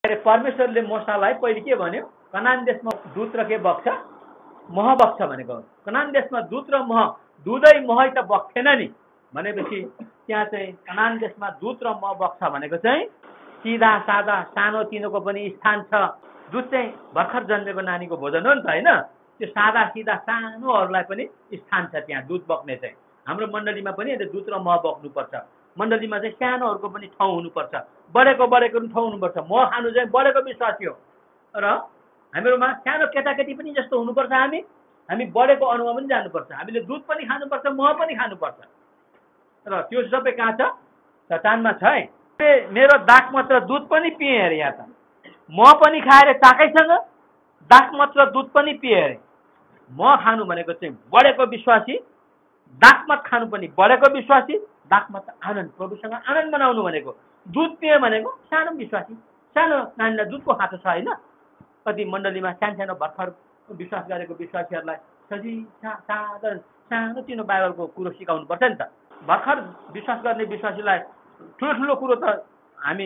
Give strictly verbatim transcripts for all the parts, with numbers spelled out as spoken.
परमेश्वरले मूसालाई पहिले के भन्यो, कनान देशमा दूत र के बग्छ, मह बग्छ भनेको। कनान देशमा दूत र मह, दुधै मह त बग्थेन नि भनेपछि त्यहाँ चाहिँ कनान देशमा दूत र मह बग्छ भनेको चाहिँ सिधा सादा सानो तिनोको पनि स्थान छ। दूध चाहिँ भर्खर जन्मेको नानीको भोजन हो नि त होइन, त्यो सादा सिधा सानोहरूलाई पनि स्थान छ त्यहाँ दूध बग्ने चाहिँ। हाम्रो मण्डलीमा पनि दूध र मह बग्नुपर्छ। मण्डलीमा चाहिँ सानोहरूको पनि ठाउँ हुनुपर्छ, बढेको बढेको पनि ठाउँ हुनुपर्छ। मह खानु चाहिँ बढेको विश्वासी हो र हामीहरूमा सानो केटाकेटी पनि जस्तो हुनुपर्छ। हामी हामी बढेको अनुभव पनि जानुपर्छ। हामीले दुध पनि खानुपर्छ, मह पनि खानुपर्छ। र त्यो सबै कहाँ छ? चट्टानमा छ है। मेरो दाक मात्र दुध पनि पिएँ अरे, यहाँ त मह पनि खाएर चाकैसँग दाक मात्र दुध पनि पिएँ अरे। मह खानु भनेको चाहिँ बढेको विश्वासी, दाकमत खानु पनि बढेको विश्वासी। दाकमत आनन्द, प्रभुसँग आनन्द मनाउनु भनेको। दुध पिए भनेको सानो विश्वासी, सानो नानीलाई दुधको खाँचो छ होइन। कति मण्डलीमा सानो सानो भर्खर विश्वास गरेको विश्वासीहरूलाई सजी साधारण सानो तिनो बाइबलको कुरो सिकाउनु पर्छ नि त। भर्खर विश्वास गर्ने विश्वासीलाई ठुलो ठुलो कुरो त हामी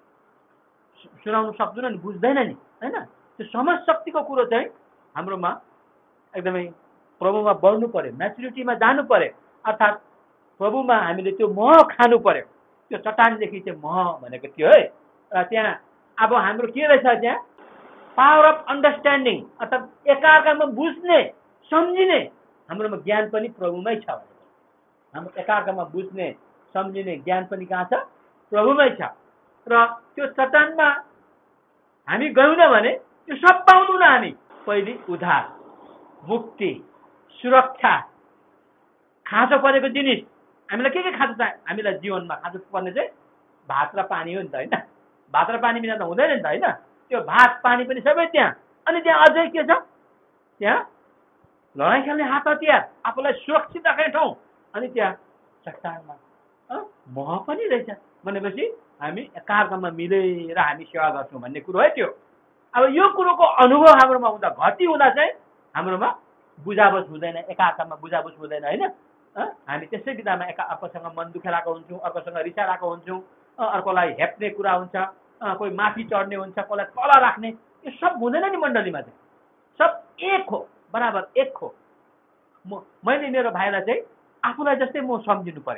सुनाउनु सक्दैनौँ नि, बुझ्दैन नि होइन। त्यो समझ शक्तिको कुरो चाहिँ हाम्रोमा एकदमै प्रभुमा बढ्नु पर्यो, म्याचुरिटीमा जानु पर्यो। अर्थात् प्रभुमा हामीले त्यो मह खानु पर्यो। त्यो चट्टानदेखि चाहिँ मह भनेको थियो है। र त्यहाँ अब हाम्रो के रहेछ, त्यहाँ पावर अफ अन्डरस्ट्यान्डिङ, अर्थात् एकाअर्कामा बुझ्ने सम्झिने हाम्रोमा ज्ञान पनि प्रभुमै छ भनेको। हाम्रो एकाअर्कामा बुझ्ने सम्झिने ज्ञान पनि कहाँ छ? प्रभुमै छ। र त्यो चट्टानमा हामी गयौँ न भने त्यो सब पाउँदैनौँ हामी। पहिले उद्धार, मुक्ति, सुरक्षा, खाँचो परेको जिनिस। हामीलाई के के खाँचो छ? हामीलाई जीवनमा खाँचो पर्ने चाहिँ भात र पानी हो नि त होइन। भात र पानी बिना त हुँदैन नि त होइन। त्यो भात पानी पनि सबै त्यहाँ। अनि त्यहाँ अझै के छ? त्यहाँ लडाइँ खेल्ने हात हतियार, आफूलाई सुरक्षित राख्ने ठाउँ। अनि त्यहाँ चट्टानमा मह पनि रहेछ भनेपछि हामी एकाअर्कामा मिलेर हामी सेवा गर्छौँ भन्ने कुरो है त्यो। अब यो कुरोको अनुभव हाम्रोमा हुँदा, घटी हुँदा चाहिँ हाम्रोमा बुझाबुझ हुँदैन, एकाअर्कामा बुझाबुझ हुँदैन होइन। हामी त्यसै विधामा एका अर्कोसँग मन दुखेलाको हुन्छौँ, अर्कोसँग रिसाएको हुन्छौँ, अर्कोलाई हेप्ने कुरा हुन्छ, कोही माथि चढ्ने हुन्छ, कसलाई तल राख्ने, यो सब हुँदैन नि मण्डलीमा चाहिँ। सब एक हो, बराबर एक हो। म मैले मेरो भाइलाई चाहिँ आफूलाई जस्तै म सम्झिनु पर्यो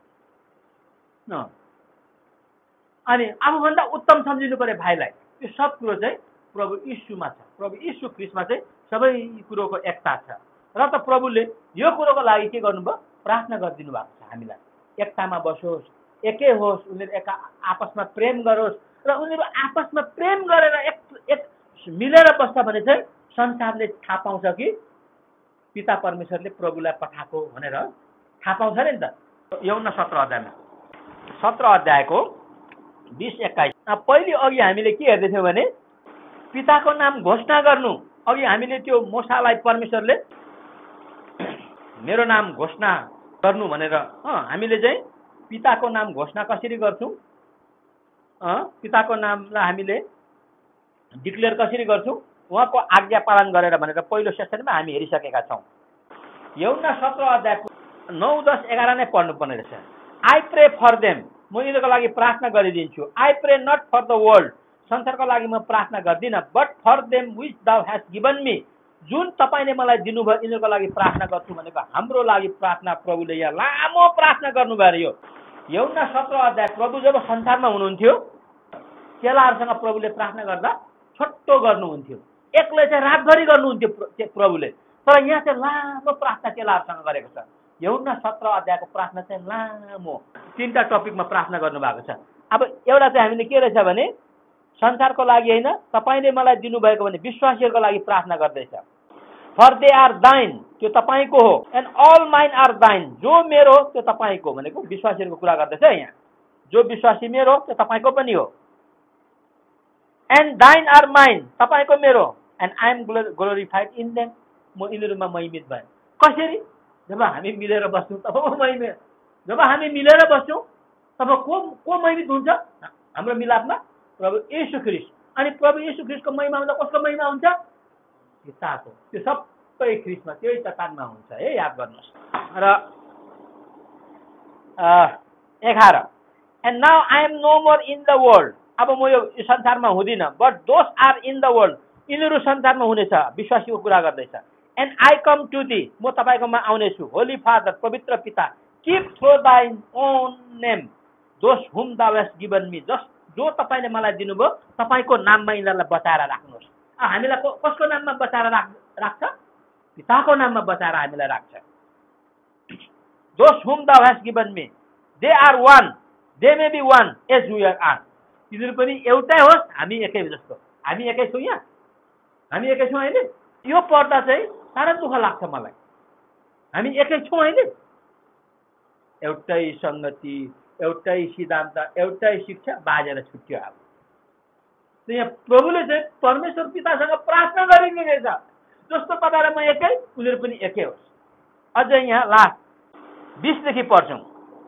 अनि आफूभन्दा उत्तम सम्झिनु पर्यो भाइलाई। यो सब कुरो चाहिँ प्रभु यीशुमा छ। प्रभु यीशु ख्रीष्टमा चाहिँ सबै कुरोको एकता छ। र त प्रभुले यो कुरोको लागि के गर्नुभयो? प्रार्थना गरिदिनु भएको छ हामीलाई, एकतामा बसोस्, एकै होस्, उनीहरू एका आपसमा प्रेम गरोस्। र उनीहरू आपसमा प्रेम गरेर एक एक मिलेर बस्छ भने चाहिँ संसारले थाहा पाउँछ कि पिता परमेश्वरले प्रभुलाई पठाएको भनेर थाहा पाउँछ नि त। यूहन्ना सत्र अध्यायमा सत्र अध्यायको बिस एक्काइस पहिले अघि हामीले के हेर्दैथ्यौँ भने पिताको नाम घोषणा गर्नु। अघि हामीले त्यो मूसालाई परमेश्वरले मेरो नाम घोषणा गर्नु भनेर हामीले चाहिँ पिताको नाम घोषणा कसरी गर्छौँ, पिताको नामलाई हामीले डिक्लेयर कसरी गर्छौँ, उहाँको आज्ञा पालन गरेर भनेर पहिलो सेसनमा हामी हेरिसकेका छौँ। यूहन्ना सत्र अध्यायको नौ दस एघार नै पढ्नुपर्ने रहेछ। आई प्रे फर देम, म यिनीहरूको लागि प्रार्थना गरिदिन्छु। I pray not for the world, संसारको लागि म प्रार्थना गर्दिनँ, but for them which thou hast given me, जुन तपाईँले मलाई दिनुभयो यिनीहरूको लागि प्रार्थना गर्छु भनेको हाम्रो लागि प्रार्थना प्रभुले यहाँ लामो प्रार्थना गर्नुभयो अरे। यो यूहन्ना सत्र अध्याय प्रभु जब संसारमा हुनुहुन्थ्यो चेलाहरूसँग प्रभुले प्रार्थना गर्दा छोटो गर्नुहुन्थ्यो, एक्लै चाहिँ रातभरि गर्नुहुन्थ्यो प्रभुले। तर यहाँ चाहिँ लामो प्रार्थना चेलाहरूसँग गरेको छ। यूहन्ना सत्र अध्यायको प्रार्थना चाहिँ लामो, तीनटा टपिकमा प्रार्थना गर्नुभएको छ। अब एउटा चाहिँ हामीले के रहेछ भने संसारको लागि होइन, तपाईँले मलाई दिनुभएको भने विश्वासीहरूको लागि प्रार्थना गर्दैछ। फर दे आर दाइन, त्यो तपाईँको हो। एन्ड अल माइन आर दाइन, जो मेरो हो त्यो तपाईँको भनेको विश्वासीहरूको कुरा गर्दैछ यहाँ। जो विश्वासी मेरो हो त्यो तपाईँको पनि हो। एन्ड दाइन आर माइन, तपाईँको मेरो। And I am glorified in them, म यिनीहरूमा महिमित भएँ। कसरी? जब हामी मिलेर बस्छौँ तब महिमा, जब हामी मिलेर बस्छौँ तब को को महिमित हुन्छ? हाम्रो मिलापमा प्रभु येशू ख्रीष्ट। अनि प्रभु येशू ख्रीष्टको महिमा हुँदा कसको महिमा हुन्छ? पिताको। त्यो सबै ख्रीष्टमा त्यही चट्टानमा हुन्छ है, याद गर्नुहोस्। र एघार, and now I am no more in the world, अब म यो संसारमा हुँदिनँ, but those are in the world, यिनीहरू संसारमा हुनेछ, विश्वासीको कुरा गर्दैछ। And I come to thee, म तपाईँकोमा आउनेछु। होली फादर, पवित्र पिता, keep through thine own name those whom thou hast given me, जस जो तपाईँले मलाई दिनुभयो तपाईँको नाममा यिनीहरूलाई बचाएर राख्नुहोस्। हामीलाई कसको नाममा बचाएर राख राख्छ? पिताको नाममा बचाएर हामीलाई राख्छ। दोस whom thou hast given me, they are one, they may be one as we are, तिनीहरू पनि एउटै होस्, हामी एकै जस्तो। हामी एकै छौँ यहाँ, हामी एकै छौँ अहिले। यो पढ्दा चाहिँ साह्रै दुःख लाग्छ मलाई। हामी एकै छौँ अहिले, एउटै सङ्गति, एउटै सिद्धान्त, एउटै शिक्षा बाजेर छुट्यो। अब यहाँ प्रभुले चाहिँ परमेश्वर पितासँग प्रार्थना गरिरहेछ, जस्तो तपाईँ र म एकै, उनीहरू पनि एकै होस्। अझै यहाँ लास्ट बिसदेखि पढ्छौँ।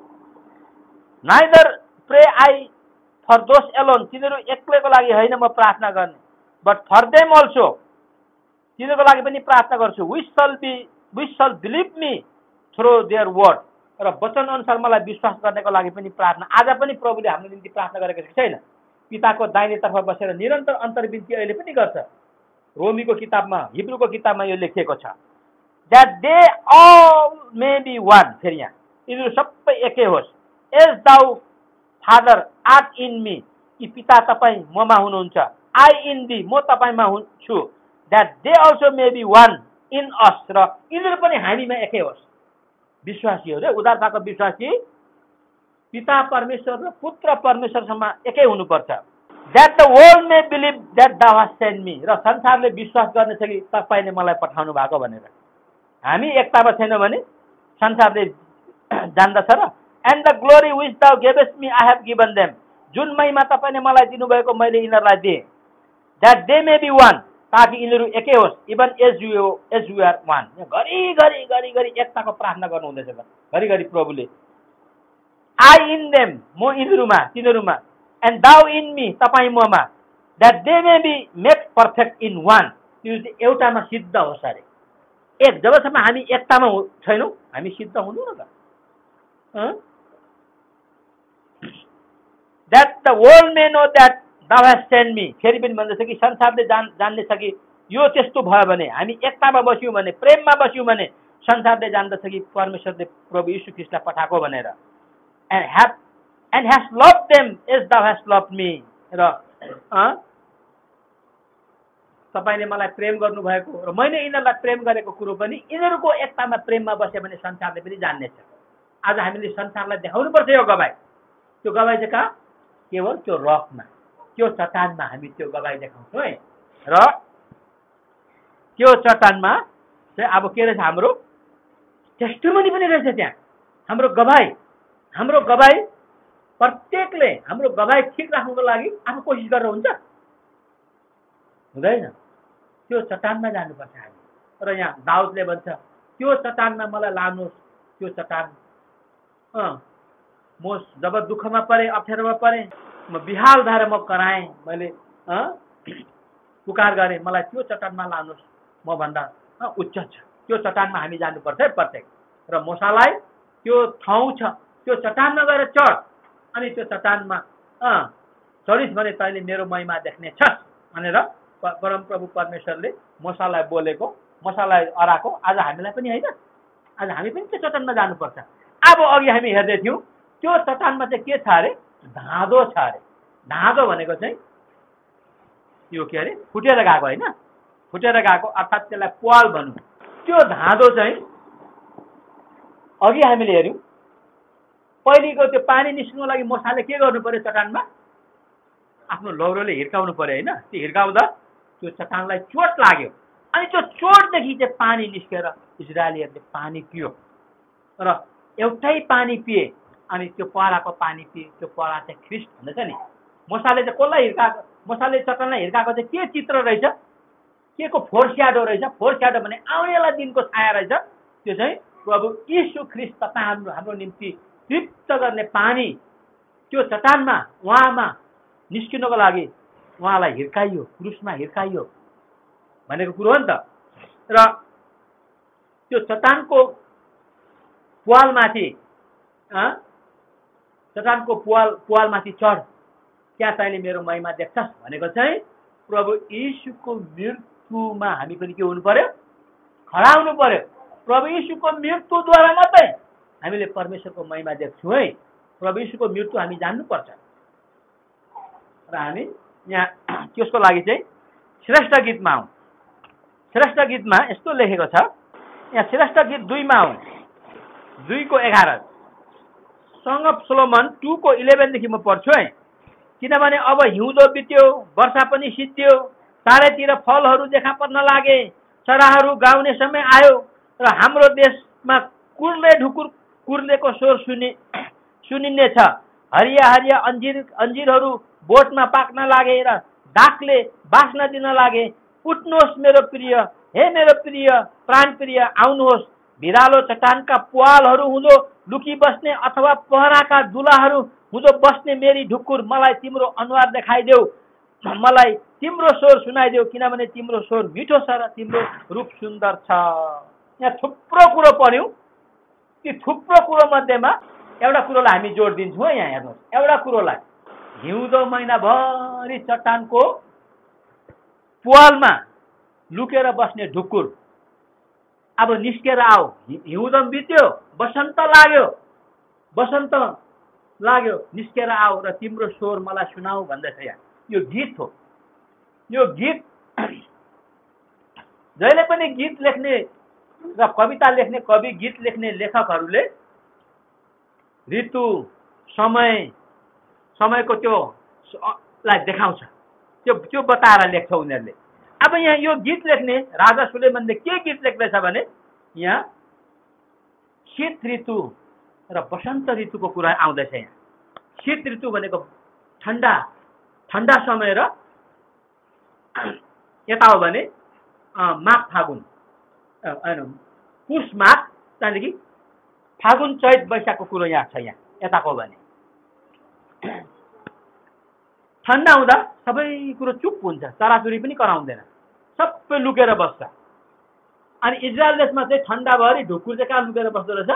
Neither pray I for those alone, तिनीहरू एक्लैको लागि होइन म प्रार्थना गर्ने, बट फर देम अल्सो, तिनीहरूको लागि पनि प्रार्थना गर्छु। Which shall be which shall believe me through their word, र वचन अनुसार मलाई विश्वास गर्नेको लागि पनि प्रार्थना। आज पनि प्रभुले हाम्रो निम्ति प्रार्थना गरेको छैन? पिताको दाहिनेतर्फ बसेर निरन्तर अन्तर्विन्ती अहिले पनि गर्छ। रोमीको किताबमा, हिब्रूको किताबमा यो लेखिएको छ, that they all may be one, फेरि यहाँ यिनीहरू सबै एकै होस्। As thou father art in me, कि पिता तपाईँ ममा हुनुहुन्छ, आई इन दी, म तपाईँमा हुन्छु, that they also may be one in us, र यिनीहरू पनि हामीमा एकै होस्। विश्वासीहरू, उद्धारताको विश्वासी पिता परमेश्वर र पुत्र परमेश्वरसँग एकै हुनुपर्छ। That the world may believe that thou hast sent me, र संसारले विश्वास गर्नेछ कि तपाईँले मलाई पठाउनु भएको भनेर। हामी एकतामा छैनौँ भने संसारले जान्दछ र। And the glory which thou gavest me I have given them, जुन महिमा तपाईँले मलाई दिनुभएको मैले यिनीहरूलाई दिएँ। That they may be one, ताकि यिनीहरू एकै होस्, even as you as you are one. घरि घरि घरि घरि एकताको प्रार्थना गर्नुहुँदैछ घरिघरि प्रभुले। आई इन देम, म यिनीहरूमा, तिनीहरूमा, एन्ड दाउ इन मी, तपाईँ ममा, that they may be make perfect in one, त्यो चाहिँ एउटामा सिद्ध होस् अरे। एक, जबसम्म हामी एकतामा छैनौँ हामी सिद्ध हुनु न त। That the world may know that thou hast sent me, फेरि पनि भन्दछ कि संसारले जान जान्नेछ कि यो त्यस्तो भयो भने, हामी एकतामा बस्यौँ भने, प्रेममा बस्यौँ भने संसारले जान्दछ कि परमेश्वरले प्रभु यीशु ख्रीष्टलाई पठाएको भनेर। And have and has love them as thou hast loved me, र तपाईँले मलाई प्रेम गर्नुभएको र मैले यिनीहरूलाई प्रेम गरेको कुरो पनि यिनीहरूको एकतामा प्रेममा बस्यो भने संसारले पनि जान्नेछ। आज हामीले संसारलाई देखाउनुपर्छ यो गवाई। त्यो गवाई चाहिँ कहाँ? केवल त्यो रकमा, त्यो चट्टानमा हामी त्यो गवाई देखाउँछौँ है। र त्यो चट्टानमा चाहिँ अब के रहेछ? हाम्रो टेस्टिमोनी पनि रहेछ त्यहाँ, हाम्रो गवाई। हाम्रो गवाई प्रत्येकले हाम्रो गवाई ठिक राख्नुको लागि आफू कोसिस गरेर हुन्छ? हुँदैन। त्यो चट्टानमा जानुपर्छ हामी। र यहाँ दाउदले भन्छ त्यो चट्टानमा मलाई लानुहोस्, त्यो चट्टान अँ म जब दुःखमा परेँ, अप्ठ्यारोमा परेँ, म बिहाल भएर म कराएँ, मैले पुकार गरेँ, मलाई त्यो चट्टानमा लानुहोस्, म भन्दा उच्च छ। त्यो चट्टानमा हामी जानुपर्छ है प्रत्येक। र मोसालाई त्यो ठाउँ छ, त्यो चट्टानमा गएर चढ, अनि त्यो चट्टानमा अँ चढिस् भने तैँले मेरो महिमा देख्ने छस् भनेर परम प्रभु परमेश्वरले मोसालाई बोलेको, मोसालाई अराएको। आज हामीलाई पनि होइन, आज हामी पनि त्यो चट्टानमा जानुपर्छ। अब अघि हामी हेर्दै थियौँ त्यो चट्टानमा चाहिँ के छ अरे? धाँधो छ अरे। धाँधो भनेको चाहिँ यो के अरे? फुटेर गएको होइन, फुटेर गएको अर्थात् त्यसलाई प्वाल भनौँ। त्यो धाँधो चाहिँ अघि हामीले हेऱ्यौँ, पहिलेको त्यो पानी निस्किनुको लागि मोसाले के गर्नु पर्यो? चट्टानमा आफ्नो लौरोले हिर्काउनु पर्यो होइन। त्यो हिर्काउँदा त्यो चट्टानलाई चोट लाग्यो, अनि त्यो चोटदेखि चाहिँ पानी निस्केर इजरायलीहरूले पानी पियो, र एउटै पानी पिए, अनि त्यो पराको पानी पिए। त्यो परा चाहिँ ख्रिस्ट भन्दैछ नि। मोसाले चाहिँ कसलाई हिर्काएको? मोसाले चट्टानलाई हिर्काएको चाहिँ के चित्र रहेछ? के को फोर स्याडो रहेछ? फोर स्याडो भने आउनेवाला दिनको छाया रहेछ। त्यो चाहिँ प्रभु यीशु ख्रिस्ट तपाईँ हाम्रो हाम्रो निम्ति तृप्त गर्ने पानी त्यो चट्टानमा उहाँमा निस्किनको लागि उहाँलाई हिर्काइयो, क्रुसमा हिर्काइयो भनेको कुरो हो नि त। र त्यो चट्टानको पुवालमाथि चट्टानको पुवाल पुवालमाथि चढ, क्या तैँले मेरो महिमा देख्छस् भनेको चाहिँ प्रभु यीशुको मृत्युमा हामी पनि के हुनु पर्यो, खडा हुनु पर्यो। प्रभु यीशुको मृत्युद्वारा मात्रै हामीले परमेश्वरको महिमा देख्छौँ है। प्रभु यीशुको मृत्यु हामी जान्नुपर्छ। र हामी यहाँ त्यसको लागि चाहिँ श्रेष्ठ गीतमा आउँ। श्रेष्ठ गीतमा यस्तो लेखेको छ, यहाँ श्रेष्ठ गीत दुईमा आउँ, दुईको एघार, सङ अफ सोलोमन टूको इलेभेनदेखि म पढ्छु है। किनभने अब हिउँदो बित्यो, वर्षा पनि सिद्धियो, चारैतिर फलहरू देखा पर्न लागे, चराहरू गाउने समय आयो र हाम्रो देशमा कुर्ले ढुकुर कुर्लेको स्वर सुनि सुनिने छ। हरिया हरिया अन्जिर अन्जिरहरू बोटमा पाक्न लागे र दागले बाँच्न दिन लागे। उठ्नुहोस् मेरो प्रिय, हे मेरो प्रिय प्राण प्रिय, आउनुहोस्। भिरालो चट्टानका पुवालहरू हुँदो लुकी बस्ने अथवा पहराका दुलाहरू हुँदो बस्ने मेरी ढुकुर, मलाई तिम्रो अनुहार देखाइदेऊ, मलाई तिम्रो स्वर सुनाइदेऊ, किनभने तिम्रो स्वर मिठो छ र तिम्रो रूप सुन्दर छ। यहाँ थुप्रो कुरो पढ्यौँ। ती थुप्रो कुरो मध्येमा एउटा कुरोलाई हामी जोड दिन्छौँ। यहाँ हेर्नुहोस्, एउटा कुरोलाई, हिउँदो महिनाभरि चट्टानको पुवालमा लुकेर बस्ने ढुकुर अब निस्केर आऊ। हिउँदो बित्यो, बसन्त लाग्यो, बसन्त लाग्यो, निस्केर आऊ र तिम्रो स्वर मलाई सुनाऊ भन्दैछ। यहाँ यो गीत हो। यो गीत जहिले पनि गीत लेख्ने र कविता लेख्ने, कवि गीत लेख्ने लेखकहरूले ऋतु, समय, समयको त्यो लाई देखाउँछ, त्यो त्यो बताएर लेख्छ उनीहरूले। अब यहाँ यो गीत लेख्ने राजा सुलेमानले के गीत लेख्दैछ भने यहाँ शीत ऋतु र वसन्त ऋतुको कुरा आउँदैछ। यहाँ शीत ऋतु भनेको ठन्डा ठन्डा समय र यता हो भने माघ फागुन, पुष माघ, त्यहाँदेखि फागुन चैत वैशाखको कुरो यहाँ छ। यहाँ यताको भने ठन्डा हुँदा सबै कुरो चुप हुन्छ, चराचुरी पनि कराउँदैन, सबै लुकेर बस्छ। अनि इजरायल देशमा चाहिँ ठन्डाभरि ढुकुर चाहिँ कहाँ लुकेर बस्दो रहेछ,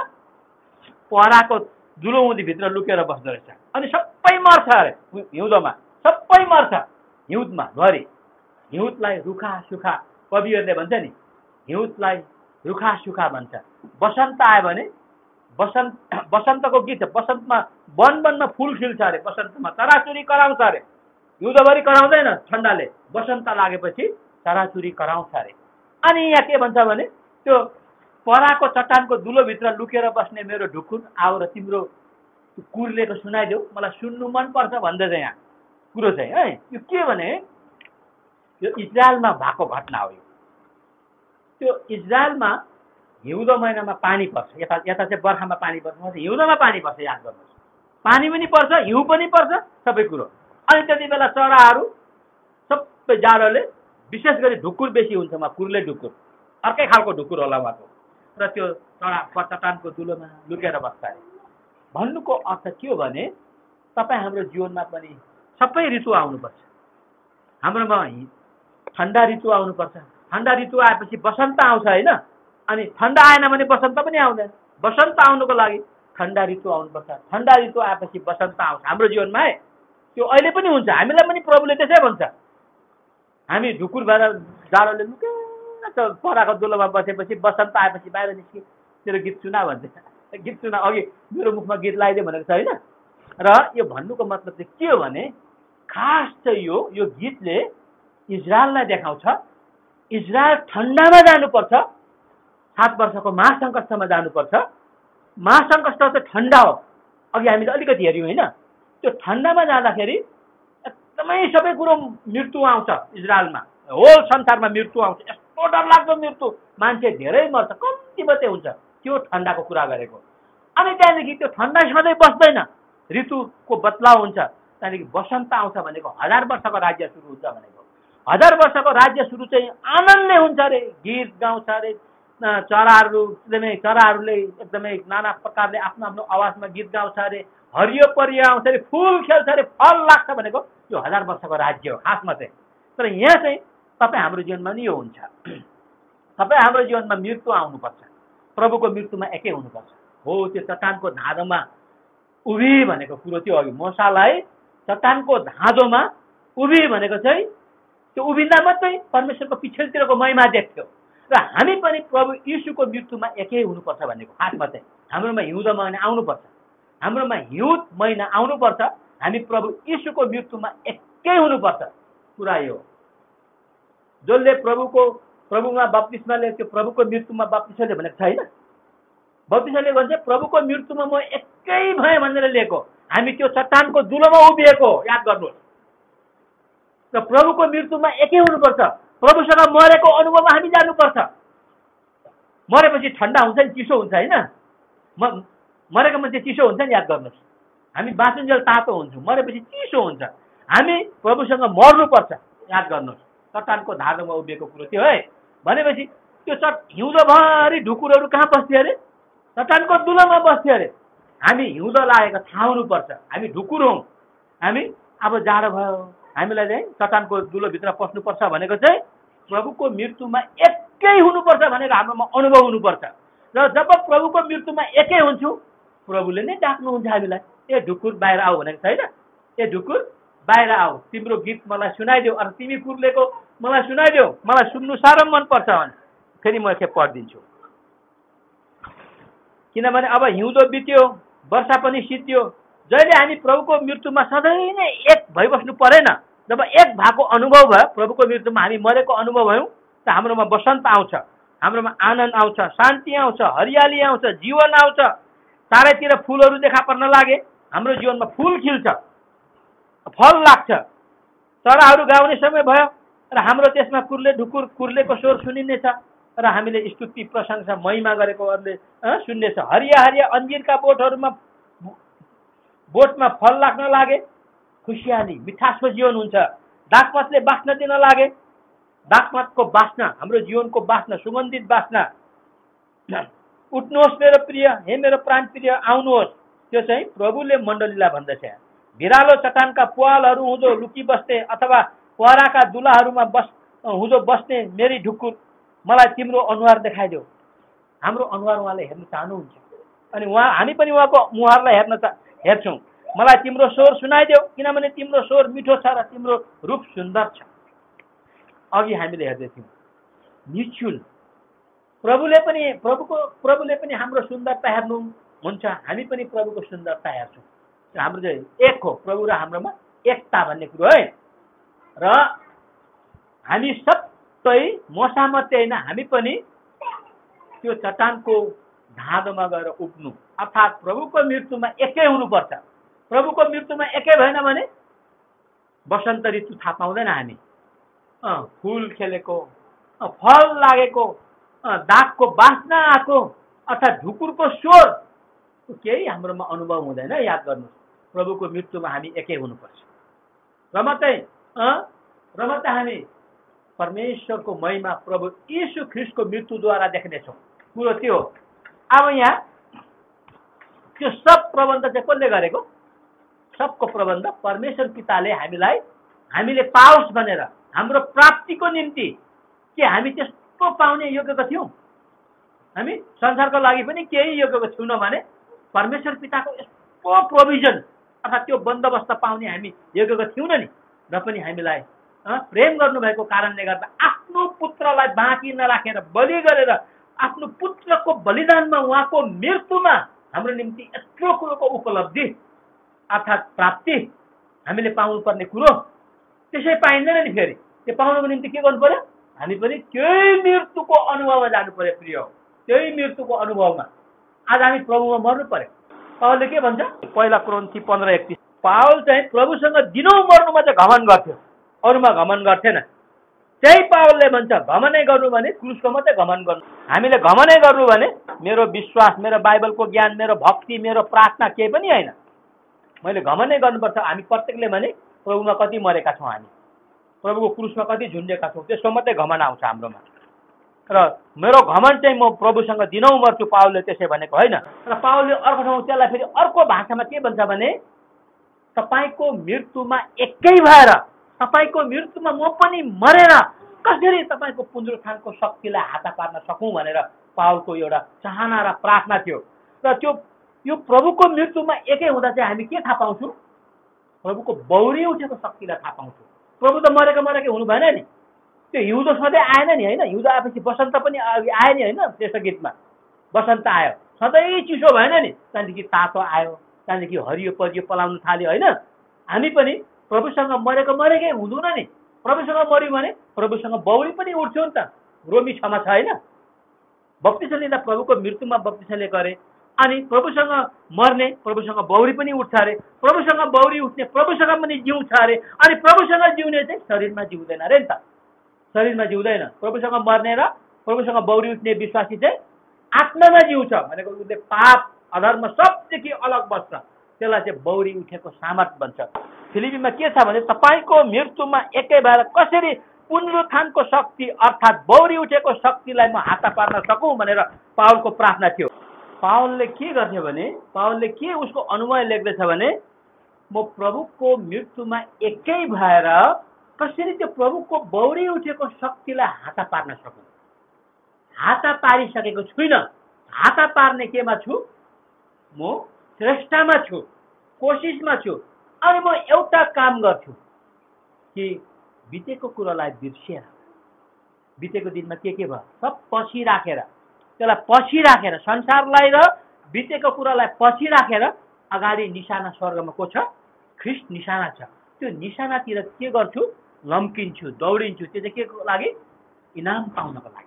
पहराको जुलौँदी भित्र लुकेर बस्दो रहेछ। अनि सबै मर्छ अरे हिउँदोमा, सबै मर्छ हिउँदमा भरि। हिउँदलाई रुखा सुखा, कविहरूले भन्छ नि हिउँदलाई रुखा सुखा भन्छ। बसन्त आयो भने बसन्त बसन्तको गीत, बसन्तमा वन वनमा फुल खिल्छ अरे, बसन्तमा चराचुरी कराउँछ अरे। हिउँदोभरि कराउँदैन ठन्डाले, बसन्त लागेपछि चराचुरी कराउँछ अरे। अनि यहाँ के भन्छ भने त्यो पराको चट्टानको दुलोभित्र लुकेर बस्ने मेरो ढुकुर, आऊ र तिम्रो कुर्लेको सुनाइदेऊ, मलाई सुन्नु मनपर्छ भन्दैछ यहाँ कुरो चाहिँ है। यो के भने यो इजरायलमा भएको घटना हो। त्यो इजरायलमा हिउँदो महिनामा पानी पर्छ, यता यता चाहिँ बर्खामा पानी पर्छ, हिउँदोमा पानी पर्छ। याद गर्नुहोस्, पानी पनि पर्छ, हिउँ पनि पर्छ, सबै कुरो। अनि त्यति बेला चराहरू सबै जाडोले, विशेष गरी ढुकुर बेसी हुन्छ उहाँ, कुर्ले ढुकुर, अर्कै खालको ढुकुर होला उहाँको, र त्यो चरा चट्टानको दुलोमा लुकेर बस्छ अरे। भन्नुको अर्थ के हो भने तपाईँ हाम्रो जीवनमा पनि सबै ऋतु आउनुपर्छ। हाम्रोमा ठन्डा ऋतु आउनुपर्छ। ठन्डा ऋतु आएपछि बसन्त आउँछ होइन। अनि ठन्डा आएन भने बसन्त पनि आउँदैन। बसन्त आउनुको लागि ठन्डा ऋतु आउनुपर्छ। ठन्डा ऋतु आएपछि बसन्त आउँछ हाम्रो जीवनमा है। त्यो अहिले पनि हुन्छ। हामीलाई पनि प्रभुले त्यसै भन्छ। हामी ढुकुर भएर जाडोले लुकेर पराको दुलोमा बसेपछि बसन्त आएपछि बाहिर निस्के, तेरो गीत सुना भन्छ। गीत सुना, अघि मेरो मुखमा गीत लगाइदियो भनेको छ होइन। र यो भन्नुको मतलब चाहिँ के हो भने खास चाहिँ यो यो गीतले इजरायललाई देखाउँछ इजरायल ठन्डामा जानुपर्छ, सात वर्षको महासङ्कटमा जानुपर्छ। महासङ्कट चाहिँ ठन्डा हो, अघि हामीले अलिकति हेऱ्यौँ होइन। त्यो ठन्डामा जाँदाखेरि एकदमै सबै कुरो मृत्यु आउँछ इजरायलमा, होल संसारमा मृत्यु आउँछ। यस्तो डरलाग्दो मृत्यु, मान्छे धेरै मर्छ, कम्ती मात्रै हुन्छ। त्यो ठन्डाको कुरा गरेको। अनि त्यहाँदेखि त्यो ठन्डा सधैँ बस्दैन, ऋतुको बदलाव हुन्छ। त्यहाँदेखि बसन्त आउँछ भनेको हजार वर्षको राज्य सुरु हुन्छ भनेको। हजार वर्षको राज्य सुरु चाहिँ आनन्दले हुन्छ अरे, गीत गाउँछ अरे, चराहरू एकदमै चराहरूले एकदमै नाना प्रकारले आफ्नो आफ्नो आवाजमा गीत गाउँछ अरे, हरियो परियो आउँछ अरे, फुल खेल्छ अरे, फल लाग्छ भनेको यो हजार वर्षको राज्य हो खासमा चाहिँ। तर यहाँ चाहिँ तपाईँ हाम्रो जीवनमा नि यो हुन्छ। तपाईँ हाम्रो जीवनमा मृत्यु आउनुपर्छ, प्रभुको मृत्युमा एकै हुनुपर्छ। हो त्यो चट्टानको धारोमा उभि भनेको कुरो थियो अघि मोसालाई चट्टानको धाँधोमा उभि भनेको चाहिँ त्यो उभिँदा मात्रै परमेश्वरको पछाडितिरको महिमा देख्थ्यो। र हामी पनि प्रभु यीशुको मृत्युमा एकै हुनुपर्छ भनेको खासमा चाहिँ हाम्रोमा हिउँद महिना आउनुपर्छ, हाम्रोमा हिउँद महिना आउनुपर्छ, हामी प्रभु यीशुको मृत्युमा एकै हुनुपर्छ। कुरा यो जसले प्रभुको प्रभुमा बप्तिस्मा लिएको प्रभुको मृत्युमा बप्तिस्मा लियो भनेको छैन। बप्तिस्मा लिएको भने चाहिँ प्रभुको मृत्युमा म एकै भएँ भनेर लिएको। हामी त्यो चट्टानको दुलोमा उभिएको याद गर्नुहोस्। र प्रभुको मृत्युमा एकै हुनुपर्छ। प्रभुसँग मरेको अनुभवमा हामी जानुपर्छ। मरेपछि ठन्डा हुन्छ नि, चिसो हुन्छ होइन। म मरेको मान्छे चिसो हुन्छ नि, याद गर्नुहोस्। हामी बाँचुन्जेल तातो हुन्छौँ, मरेपछि चिसो हुन्छ। हामी प्रभुसँग मर्नुपर्छ, याद गर्नुहोस्। चट्टानको धारोमा उभिएको कुरो थियो है। भनेपछि त्यो चट हिउँदोभरि ढुकुरहरू कहाँ बस्थ्यो अरे? चट्टानको दुलोमा बस्थ्यो अरे। हामी हिउँदो लागेको थाहा हुनुपर्छ। हामी ढुकुर हौँ। हामी अब जाडो भयो, हामीलाई चाहिँ चट्टानको दुलोभित्र पस्नुपर्छ भनेको चाहिँ प्रभुको मृत्युमा एकै हुनुपर्छ भनेर हाम्रोमा अनुभव हुनुपर्छ। र जब प्रभुको मृत्युमा एकै हुन्छौँ, प्रभुले नै डाक्नुहुन्छ हामीलाई, ए ढुकुर बाहिर आऊ भनेको छैन। ए ढुकुर बाहिर आऊ, तिम्रो गीत मलाई सुनाइदेऊ, अथवा तिमी कुर्लेको मलाई सुनाइदेऊ, मलाई सुन्नु साह्रो मनपर्छ भने फेरि म एकखेप पढिदिन्छु। किनभने अब हिउँदो बित्यो, वर्षा पनि सिद्धियो। जहिले हामी प्रभुको मृत्युमा सधैँ नै एक भइबस्नु परेन। जब एक भएको अनुभव भयो, प्रभुको मृत्युमा हामी मरेको अनुभव भयौँ, त हाम्रोमा बसन्त आउँछ, हाम्रोमा आनन्द आउँछ, शान्ति आउँछ, हरियाली आउँछ, जीवन आउँछ। चारैतिर फुलहरू देखा पर्न लागे, हाम्रो जीवनमा फुल खिल्छ, फल लाग्छ, चराहरू गाउने समय भयो र हाम्रो त्यसमा कुर्ले ढुकुर कुर्लेको स्वर सुनिनेछ र हामीले स्तुति प्रशंसा महिमा गरेकोहरूले सुन्नेछ। हरिया हरिया अन्जिरका बोटहरूमा बोटमा फल लाग्न लागे, खुसियाली मिठासको जीवन हुन्छ। दागपातले बास्न दिन लागे, दागपातको बास्ना हाम्रो जीवनको बास्ना, सुगन्धित बास्ना। उठ्नुहोस् मेरो प्रिय, हे मेरो प्राण प्रिय आउनुहोस्। त्यो चाहिँ प्रभुले मण्डलीलाई भन्दछ। भिरालो चट्टानका पुवालहरू हुँदो लुकी बस्ने अथवा पहराका दुलाहरूमा बस हुँदो बस्ने मेरी ढुकुर, मलाई तिम्रो अनुहार देखाइदेऊ। हाम्रो अनुहार उहाँले हेर्न चाहनुहुन्छ अनि उहाँ हामी पनि उहाँको मुहारलाई हेर्न हेर्छौँ। मलाई तिम्रो स्वर सुनाइदेऊ, किनभने तिम्रो स्वर मिठो छ र तिम्रो रूप सुन्दर छ। अघि हामीले हेर्दै थियौँ निश्चुल प्रभुले पनि प्रभुको प्रभुले पनि हाम्रो सुन्दरता हेर्नुहुन्छ, हामी पनि प्रभुको सुन्दरता हेर्छौँ। हाम्रो चाहिँ एक हो, प्रभु र हाम्रोमा एकता भन्ने कुरो है। र हामी सबै मसा मात्रै होइन, हामी पनि त्यो चट्टानको धाँधोमा गएर उभिनु, अर्थात् प्रभुको मृत्युमा एकै हुनुपर्छ। प्रभुको मृत्युमा एकै भएन भने वसन्त ऋतु थाहा पाउँदैन हामी। फुल खेलेको, फल लागेको, दागको बास्ना आएको अर्थात् ढुकुरको स्वर केही हाम्रोमा अनुभव हुँदैन। याद गर्नुहोस्, प्रभुको मृत्युमा हामी एकै हुनुपर्छ। र मात्रै र मात्रै हामी परमेश्वरको महिमा प्रभु यीशु ख्रीष्टको मृत्युद्वारा देख्नेछौँ। कुरो त्यो अब यहाँ त्यो सब प्रबन्ध चाहिँ कसले गरेको? सबको प्रबन्ध परमेश्वर पिताले हामीलाई हामीले पाओस् भनेर, हाम्रो प्राप्तिको निम्ति। के हामी त्यस्तो पाउने योग्यको थियौँ? हामी संसारको लागि पनि केही योग्यको थिएनौँ भने परमेश्वर पिताको यस्तो प्रोभिजन अर्थात् त्यो बन्दोबस्त पाउने हामी योग्यको थिएनौँ नि। र पनि हामीलाई प्रेम गर्नुभएको कारणले गर्दा आफ्नो पुत्रलाई बाँकी नराखेर बलि गरेर आफ्नो पुत्रको बलिदानमा उहाँको मृत्युमा हाम्रो निम्ति यत्रो कुरोको उपलब्धि अर्थात् प्राप्ति हामीले पाउनुपर्ने कुरो त्यसै पाइँदैन नि। फेरि त्यो पाउनको निम्ति के गर्नु पर्यो? हामी पनि त्यही मृत्युको अनुभवमा जानु पर्यो प्रिय, त्यही मृत्युको अनुभवमा। आज हामी प्रभुमा मर्नु पर्यो। पावलले के भन्छ? पहिला कोरिन्थी पन्ध्र एकतिस, पावल चाहिँ प्रभुसँग दिनौँ मर्नुमा चाहिँ घमन गर्थ्यो, अरूमा घमन गर्थेन। त्यही पावलले भन्छ घमनै गर्नु भने क्रुसको मात्रै घमन गर्नु। हामीले घमनै गर्नु भने मेरो विश्वास, मेरो बाइबलको ज्ञान, मेरो भक्ति, मेरो प्रार्थना केही पनि होइन। मैले घमनै गर्नुपर्छ। हामी प्रत्येकले भने प्रभुमा कति मरेका छौँ, हामी प्रभुको क्रुसमा कति झुन्डेका छौँ, त्यसको मात्रै घमन आउँछ हाम्रोमा। र मेरो घमन चाहिँ म प्रभुसँग दिनौँ मर्छु, पावलले त्यसै भनेको होइन। र पावलले अर्को ठाउँ त्यसलाई फेरि अर्को भाषामा के भन्छ भने तपाईँको मृत्युमा एकै भएर, तपाईँको मृत्युमा म पनि मरेर कसरी तपाईँको पुनरुत्थानको शक्तिलाई हात पार्न सकौँ भनेर पावलको एउटा चाहना र प्रार्थना थियो। र त्यो यो प्रभुको मृत्युमा एकै हुँदा चाहिँ हामी के थाहा पाउँछौँ? प्रभुको बौरी उठेको शक्तिलाई थाहा पाउँछु। प्रभु त मरेको मरेकै हुनु भएन नि, त्यो हिउँदो सधैँ आएन नि होइन, हिउँदो आएपछि बसन्त पनि आयो नि होइन, त्यस्तो गीतमा बसन्त आयो, सधैँ चिसो भएन नि, त्यहाँदेखि तातो आयो, त्यहाँदेखि हरियो परियो पलाउनु थाल्यो होइन। हामी पनि प्रभुसँग मरेको मरेकै हुँदैन नि, प्रभुसँग मऱ्यौँ भने प्रभुसँग बौरी पनि उठ्छौँ नि त। रोमी छमा छ होइन, बप्तिस्म लिँदा प्रभुको मृत्युमा बप्तिस्मले गरे, अनि प्रभुसँग मर्ने प्रभुसँग बौरी पनि उठ्छ अरे, प्रभुसँग बौरी उठ्ने प्रभुसँग पनि जिउँछ अरे, अनि प्रभुसँग जिउने चाहिँ शरीरमा जिउँदैन अरे नि त, शरीरमा जिउँदैन। प्रभुसँग मर्ने र प्रभुसँग बौरी उठ्ने विश्वासी चाहिँ आत्मामा जिउँछ भनेको उसले पाप अधर्म सबदेखि अलग बस्छ, त्यसलाई चाहिँ बौरी उठेको सामर्थ भन्छ। फिलिपीमा के छ भने तपाईँको मृत्युमा एकै भएर कसरी पुनरुत्थानको शक्ति अर्थात् बौरी उठेको शक्तिलाई म हात पार्न सकौँ भनेर पावलको प्रार्थना थियो। पावलले के गर्थ्यो भने, पावलले के उसको अनुभव लेख्दछ भने म प्रभुको मृत्युमा एकै भएर कसरी त्यो प्रभुको बौरी उठेको शक्तिलाई हात पार्न सकौँ। हात पारिसकेको छुइनँ, हात पार्ने केमा छु, म चेष्टामा छु, कोसिसमा छु। अनि म एउटा काम गर्छु कि बितेको कुरालाई बिर्सिएर, बितेको दिनमा के के भयो सब पछि राखेर, त्यसलाई पछि राखेर, संसारलाई र बितेको कुरालाई पछि राखेर अगाडि निशाना स्वर्गमा को छ, ख्रिस्ट निशाना छ, त्यो निशानातिर के गर्छु, लम्किन्छु, दौडिन्छु। त्यो चाहिँ के को लागि, इनाम पाउनको लागि।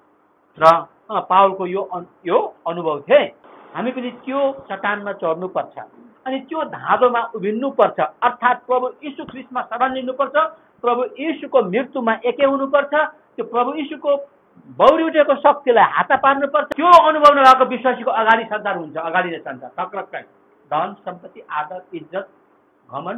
र पावलको यो यो अनुभव थिए। हामी पनि त्यो चट्टानमा चढ्नुपर्छ, अनि त्यो धाँधोमा उभिन्नुपर्छ, अर्थात् प्रभु यीशु ख्रिस्टमा शरण लिनुपर्छ, प्रभु यीशुको मृत्युमा एकै हुनुपर्छ, त्यो प्रभु यीशुको बौरी उठेको शक्तिलाई हात पार्नुपर्छ। त्यो अनुभव नभएको विश्वासीको अगाडि संसार हुन्छ, अगाडि नै संसार टक्रक्कै धन सम्पत्ति आदर इज्जत घमण्ड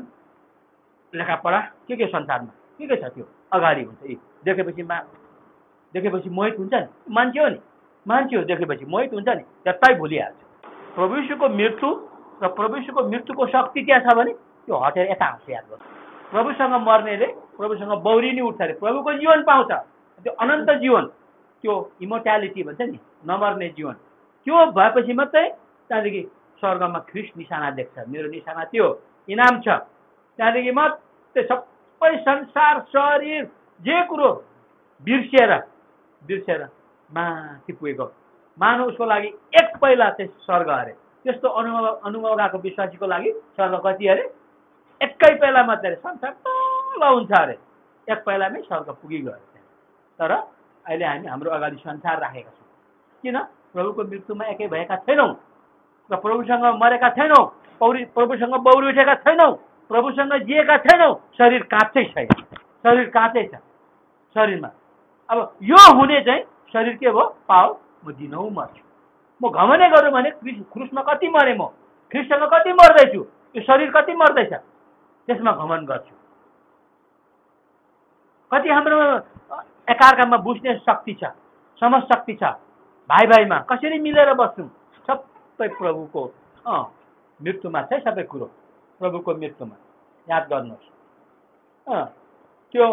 लेखापढा के के संसारमा के के छ त्यो अगाडि हुन्छ। यी देखेपछि मा देखेपछि मोहित हुन्छ नि, मान्छे हो नि, मान्छे हो देखेपछि मोहित हुन्छ नि, त्यतै भुलिहाल्छ। प्रभु यीशुको मृत्यु र प्रभु यीशुको मृत्युको शक्ति के छ भने त्यो हटेर यता आउँछ। याद गर्नु, प्रभुसँग मर्नेले प्रभुसँग बौरी नि उठ्छ अरे, प्रभुको जीवन पाउँछ, त्यो अनन्त जीवन, त्यो इमोर्ट्यालिटी भन्छ नि, नमर्ने जीवन। त्यो भएपछि मात्रै त्यहाँदेखि स्वर्गमा ख्रिस्ट निशाना देख्छ, मेरो निशाना त्यो इनाम छ। त्यहाँदेखि मात्रै सबै संसार शरीर जे कुरो बिर्सिएर बिर्सिएर माथि पुगेको मानव उसको लागि एक पहिला चाहिँ स्वर्ग अरे। त्यस्तो अनुभव अनुभव गएको विश्वासीको लागि स्वर्ग कति अरे, एकै पहिला मात्रै अरे, संसार तल हुन्छ अरे, एक पहिलामै स्वर्ग पुगिगयो अरे। तर अहिले हामी हाम्रो अगाडि संसार राखेका छौँ, किन प्रभुको मृत्युमा एकै भएका छैनौँ र प्रभुसँग मरेका छैनौँ, पौरी प्रभुसँग बौरी उठेका छैनौँ, प्रभुसँग जिएका छैनौँ, शरीर काँचै छैन, शरीर काँचै छ शरीरमा। अब यो हुने चाहिँ शरीर के भयो, पाओ म दिनौँ मर्छु, म घमने गरौँ भने क्रुसमा कति मरेँ, म ख्रिस्टसँग कति मर्दैछु, यो शरीर कति मर्दैछ त्यसमा घमन गर्छु। कति हाम्रो एकाअर्कामा बुझ्ने शक्ति छ, समझ शक्ति छ, भाइ भाइमा कसरी मिलेर बस्छौँ, सबै प्रभुको अँ मृत्युमा छ सबै कुरो, प्रभुको मृत्युमा। याद गर्नुहोस्, अँ त्यो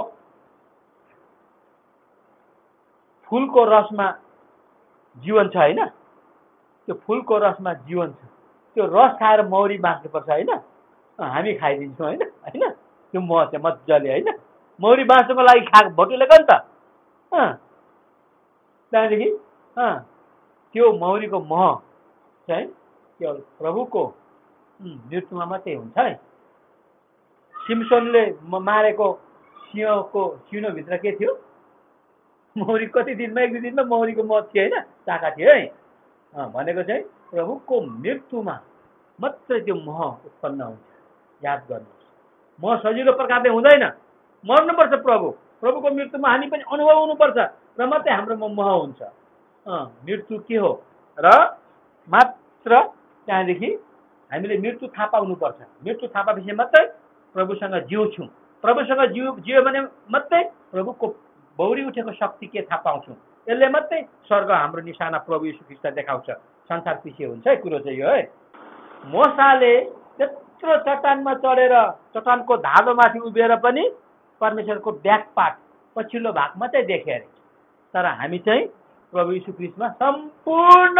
फुलको रसमा जीवन छ होइन, त्यो फुलको रसमा जीवन छ, त्यो रस खाएर मौरी बाँच्नुपर्छ होइन, हामी खाइदिन्छौँ होइन होइन, त्यो मह चाहिँ मजाले होइन, मौरी बाँच्नुको लागि खा भोटेलेको नि त। अँ त्यहाँदेखि अँ त्यो मौरीको मह चाहिँ केवल प्रभुको मृत्युमा मात्रै हुन्छ है। सिम्सनले मारेको सिंहको सिनोभित्र के थियो, मौरी कति दिनमा, एक दुई दिनमा मौरीको मह थियो होइन, चाका थियो है। अँ भनेको चाहिँ प्रभुको मृत्युमा मात्रै त्यो मह उत्पन्न हुन्छ। याद गर्नुहोस्, मह सजिलो प्रकारले हुँदैन, मर्नुपर्छ प्रभु, प्रभुको मृत्युमा हामी पनि अनुभव हुनुपर्छ र मात्रै हाम्रोमा मह हुन्छ। अँ मृत्यु के हो र मात्र त्यहाँदेखि हामीले मृत्यु थाहा पाउनुपर्छ, मृत्यु थाहा पाएपछि मात्रै प्रभुसँग जिउँछौँ, प्रभुसँग जिउ जियो भने मात्रै प्रभुको बौरी उठेको शक्ति के थाहा पाउँछौँ। यसले मात्रै स्वर्ग हाम्रो निशाना प्रभु यीशु ख्रीष्ट देखाउँछ। संसार पछि हुन्छ है कुरो चाहिँ यो है। मोसाले त्यत्रो चट्टानमा चढेर चट्टानको धाँधोमाथि उभिएर पनि परमेश्वरको ब्याकपार्ट पछिल्लो भाग मात्रै देखे अरे, तर हामी चाहिँ प्रभु यीशु ख्रीष्टमा सम्पूर्ण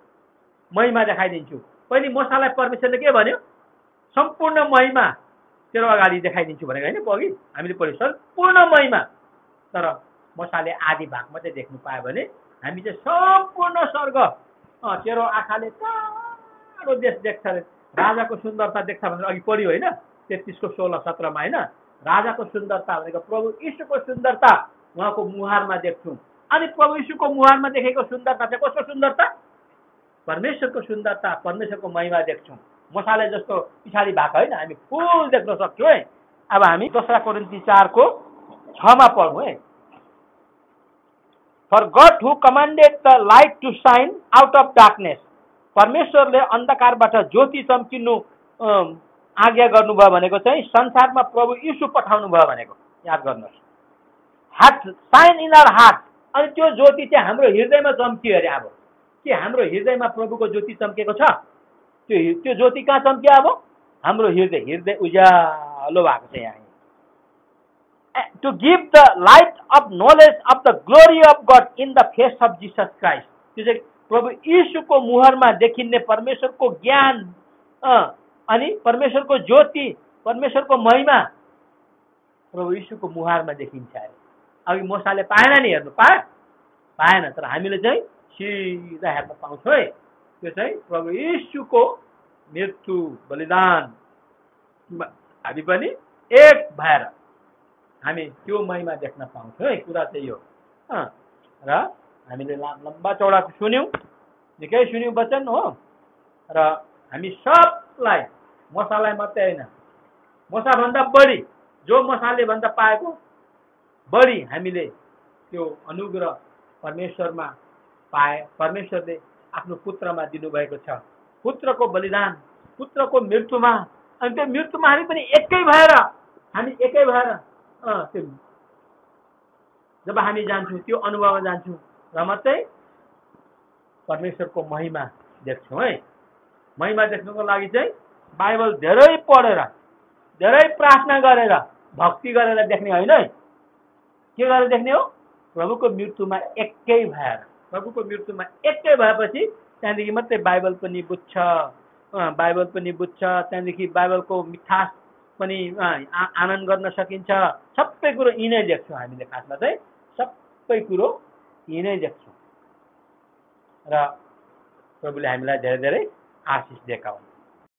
महिमा देखाइदिन्छु। पहिले मोसालाई परमेश्वरले के भन्यो, सम्पूर्ण महिमा तेरो अगाडि देखाइदिन्छु भनेको होइन पघि हामीले पढ्यो सम्पूर्ण महिमा। तर मोसाले आधी भाग मात्रै देख्नु पायो भने हामी चाहिँ सम्पूर्ण स्वर्ग तेरो आँखाले टाढो देश देख्छ अरे, राजाको सुन्दरता देख्छ भनेर अघि पढ्यो होइन तेत्तिसको सोह्र सत्रमा होइन। राजाको सुन्दरता भनेको प्रभु यीशुको सुन्दरता उहाँको मुहारमा देख्छौँ। अनि प्रभु यीशुको मुहारमा देखेको सुन्दरता चाहिँ कसको सुन्दरता? परमेश्वरको सुन्दरता, परमेश्वरको महिमा देख्छौँ। मोसाले जस्तो पछाडि भएको होइन, हामी फुल देख्न सक्छौँ है। अब हामी दोस्रा कोरिन्थी चारको छमा पढौँ है। For God who commanded the light to shine out of darkness, परमेश्वरले अन्धकारबाट ज्योति चम्किनु आज्ञा गर्नुभयो भनेको चाहिँ संसारमा प्रभु यीशु पठाउनु भयो भनेको याद गर्नुहोस्। Heart shine in our heart, अनि त्यो ज्योति चाहिँ हाम्रो हृदयमा चम्कियो अरे। अब के हाम्रो हृदयमा प्रभुको ज्योति चम्केको छ? त्यो त्यो ज्योति कहाँ चम्कियो? अब हाम्रो हृदय हृदय उज्यालो भएको छ यहाँ। To give the light of knowledge of the glory of God in the face of Jesus Christ, त्यो चाहिँ प्रभु यीशुको मुहारमा देखिने परमेश्वरको ज्ञान अनि परमेश्वरको ज्योति, परमेश्वरको महिमा प्रभु यीशुको मुहारमा देखिन्छ अरे। अघि मोसाले पाएन नि, हेर्नु पाए पाएन, तर हामीले चाहिँ सिधा हेर्न पाउँछौँ है। त्यो चाहिँ प्रभु यीशुको मृत्यु बलिदान, हामी पनि एक भएर हामी त्यो महिमा देख्न पाउँछौँ है। कुरा चाहिँ यो र हामीले लम्बा चौडा सुन्यौँ, निकै सुन्यौँ वचन हो। र हामी सबलाई, मोसालाई मात्रै होइन, मोसाभन्दा बढी जो मोसाले भन्दा पाएको बढी हामीले त्यो अनुग्रह परमेश्वरमा पाए। परमेश्वरले आफ्नो पुत्रमा दिनुभएको छ, पुत्रको बलिदान, पुत्रको मृत्युमा। अनि त्यो मृत्युमा हामी पनि एकै भएर हामी एकै भएर त्यो जब हामी जान्छौँ त्यो अनुभवमा जान्छौँ र मात्रै परमेश्वरको महिमा देख्छौँ है। महिमा देख्नुको लागि चाहिँ बाइबल धेरै पढेर, धेरै प्रार्थना गरेर, भक्ति गरेर देख्ने होइन है। के गरेर देख्ने हो? प्रभुको मृत्युमा एकै भएर, प्रभुको मृत्युमा एकै भएपछि त्यहाँदेखि मात्रै बाइबल पनि बुझ्छ, बाइबल पनि बुझ्छ। त्यहाँदेखि बाइबलको मिठास पनि आनन्द गर्न सकिन्छ। सबै कुरो यिनै देख्छौँ हामीले, खासमा चाहिँ सबै कुरो यिनै देख्छौँ। र प्रभुले हामीलाई धेरै धेरै आशिष दिएका हुन्।